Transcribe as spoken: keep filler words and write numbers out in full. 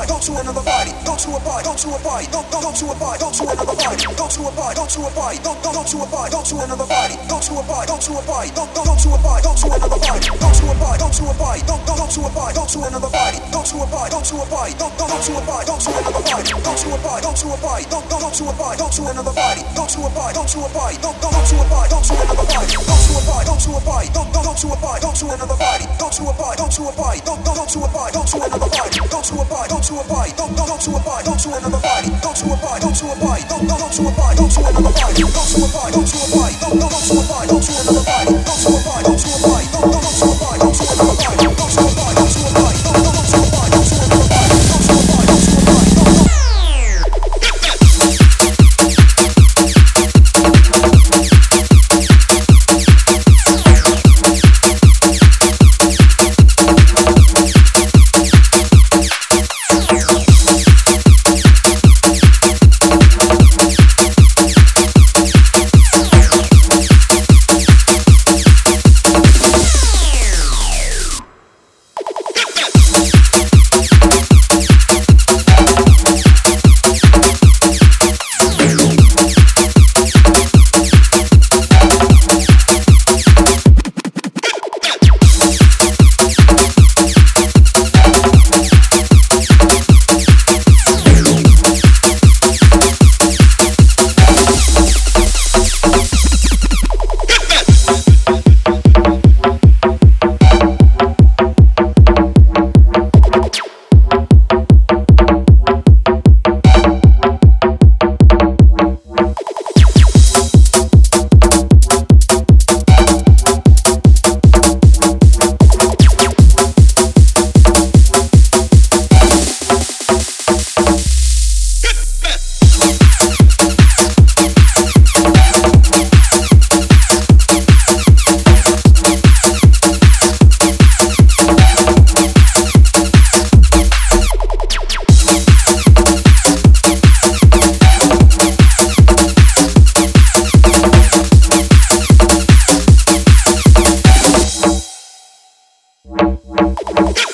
party, go to another party, go to a party, go to a party, go go go to a party, go to another party, go to a party, go to a party, go go go to a party, go to another party, go to a party, go to a party, go go go to a party, go to another party, go to a party, go to a party, go go go to a party, go to another party, go to a party, go to a party, go go go to a party, go to another party, go to a party, go to a party, go go go to a party, go to another party, go to a party, go to a party, go go go to a party, go to another party, go to a party, go to a party, go go go to a party, go to another party, go to a party, go to a party, go go go to a party, go to another party, go to a party, go to a party, go go go to a party, go to another party, go to a party, go to a party, go go go to a party, go to another party, go to a party, go to a party, go go go to a party, go to another party, go to a party, go to a party, go go go to a party, go to another party, go to a party, go to a party, go to a party, go to a party, go to a party, go to a party, go to a party. We'll be right back.